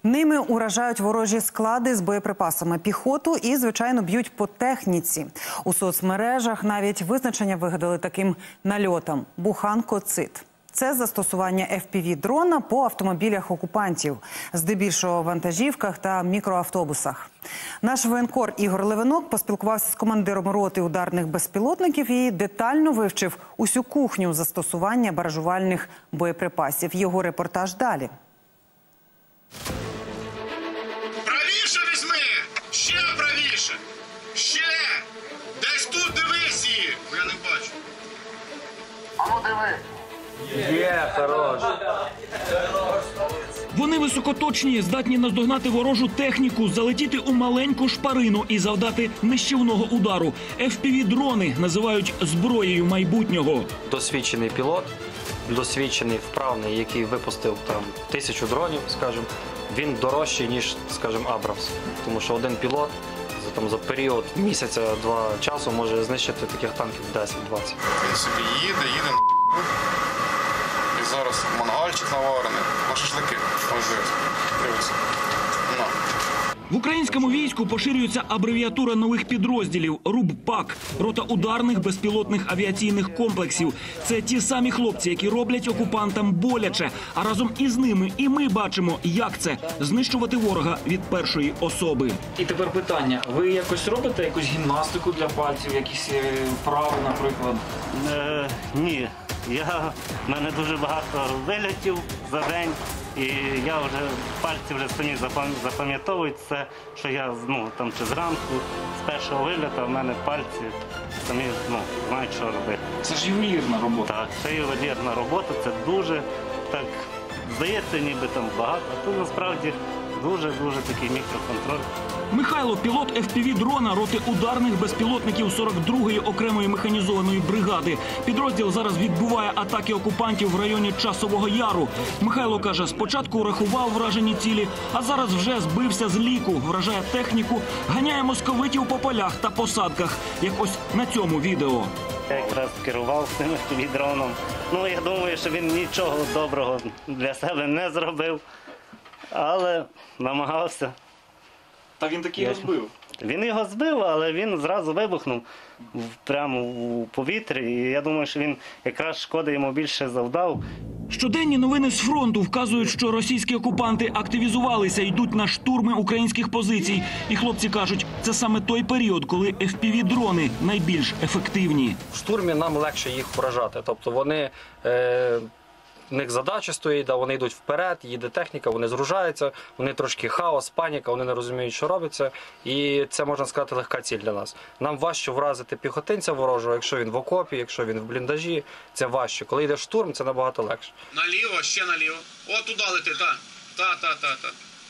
Ними уражають ворожі склади з боєприпасами, піхоту і, звичайно, б'ють по техніці. У соцмережах навіть визначення вигадали таким нальотом – «Буханко-цит». Це застосування FPV-дрона по автомобілях окупантів, здебільшого вантажівках та мікроавтобусах. Наш воєнкор Ігор Левинок поспілкувався з командиром роти ударних безпілотників і детально вивчив усю кухню застосування баражувальних боєприпасів. Його репортаж далі. Правіше візьми! Ще правіше! Ще! Десь тут дивись її! Я не бачу. А ну диви! Є, хорош. Вони високоточні, здатні наздогнати ворожу техніку, залетіти у маленьку шпарину і завдати нищівного удару. FPV-дрони називають зброєю майбутнього. Досвідчений пілот, досвідчений, вправний, який випустив там 1000 дронів, скажімо, він дорожчий, ніж, скажімо, Абрамс. Тому що один пілот за період місяця-два часу може знищити таких танків 10-20. Він собі їде і зараз мангальчик наварений на шашлики. Ось дивись. На. В українському війську поширюється абревіатура нових підрозділів – РУБ-ПАК – рота ударних безпілотних авіаційних комплексів. Це ті самі хлопці, які роблять окупантам боляче, а разом із ними і ми бачимо, як це – знищувати ворога від першої особи. І тепер питання. Ви якось робите якусь гімнастику для пальців, якісь вправи, наприклад? Ні. В мене дуже багато вильотів за день, і я вже пальці вже самі запам'ятовують це, що я там чи зранку, з першого вильота в мене пальці самі знають, що робити. Це ж ювелірна робота. Так, це ювелірна робота, це дуже так, здається, ніби там багато, а тут насправді дуже такий мікроконтроль. Михайло – пілот FPV-дрона роти ударних безпілотників 42-ї окремої механізованої бригади. Підрозділ зараз відбиває атаки окупантів в районі Часового Яру. Михайло каже, спочатку рахував вражені цілі, а зараз вже збився з ліку, вражає техніку, ганяє московитів по полях та посадках, як ось на цьому відео. Я якраз керував цим FPV-дроном. Я думаю, що він нічого доброго для себе не зробив, але намагався. Та він таки його збив. Він його збив, але він зразу вибухнув прямо у повітрі. І я думаю, що він якраз шкоди йому більше завдав. Щоденні новини з фронту вказують, що російські окупанти активізувалися, йдуть на штурми українських позицій. І хлопці кажуть, це саме той період, коли FPV-дрони найбільш ефективні. В штурмі нам легше їх вражати. Тобто вони... У них задача стоїть, вони йдуть вперед, їде техніка, вони згружаються, вони трошки хаос, паніка, вони не розуміють, що робиться. І це, можна сказати, легка ціль для нас. Нам важче вразити піхотинця ворожого, якщо він в окопі, якщо він в бліндажі, це важче. Коли йде штурм, це набагато легше. Наліво, ще наліво. О, туди лети, та.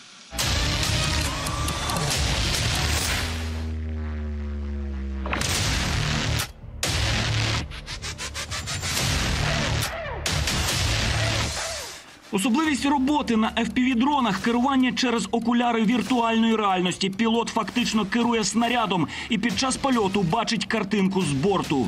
Особливість роботи на FPV-дронах – керування через окуляри віртуальної реальності. Пілот фактично керує снарядом і під час польоту бачить картинку з борту.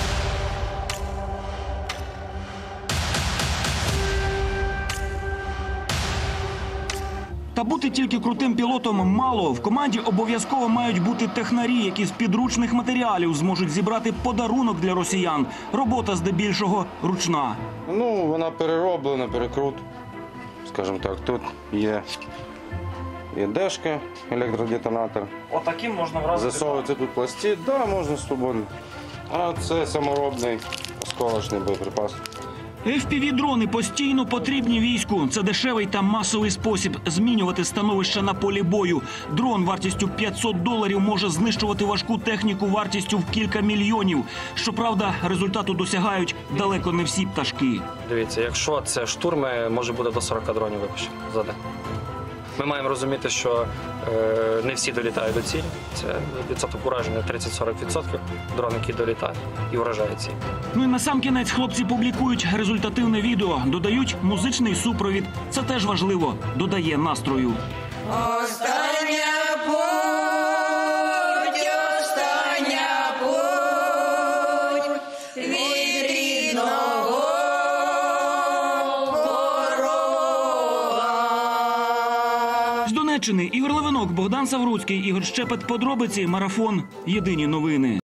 Та бути тільки крутим пілотом мало. В команді обов'язково мають бути технарі, які з підручних матеріалів зможуть зібрати подарунок для росіян. Робота здебільшого ручна. Вона перероблена, перекрут. Скажімо так, тут є дешка, електродетонатор. Отаким можна вразити? Засовується тут пластид, можна свободно. А це саморобний осколочний боєприпас. FPV-дрони постійно потрібні війську. Це дешевий та масовий спосіб змінювати становище на полі бою. Дрон вартістю $500 може знищувати важку техніку вартістю в кілька мільйонів. Щоправда, результату досягають далеко не всі пташки. Дивіться, якщо це штурми, може бути до 40 дронів випущено за день. Ми маємо розуміти, що не всі долітають до цілі. Це відсоток ураження 30-40% дрон, який долітає і вражає ціль. І насамкінець хлопці публікують результативне відео, додають музичний супровід. Це теж важливо, додає настрою. Остання путь від рідного порога. З Донеччини Ігор Левинок, Богдан Савруцький, Ігор Щепет. Подробиці. Марафон. Єдині новини.